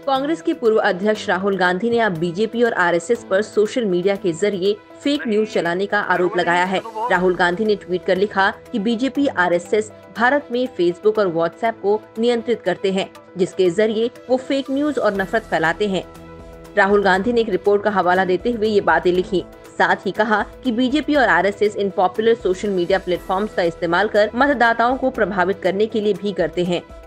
कांग्रेस के पूर्व अध्यक्ष राहुल गांधी ने अब बीजेपी और आरएसएस पर सोशल मीडिया के जरिए फेक न्यूज चलाने का आरोप लगाया है। राहुल गांधी ने ट्वीट कर लिखा कि बीजेपी आरएसएस भारत में फेसबुक और व्हाट्सएप को नियंत्रित करते हैं, जिसके जरिए वो फेक न्यूज और नफरत फैलाते हैं। राहुल गांधी ने एक रिपोर्ट का हवाला देते हुए ये बातें लिखी। साथ ही कहा कि बीजेपी और आरएसएस इन पॉपुलर सोशल मीडिया प्लेटफॉर्म्स का इस्तेमाल कर मतदाताओं को प्रभावित करने के लिए भी करते हैं।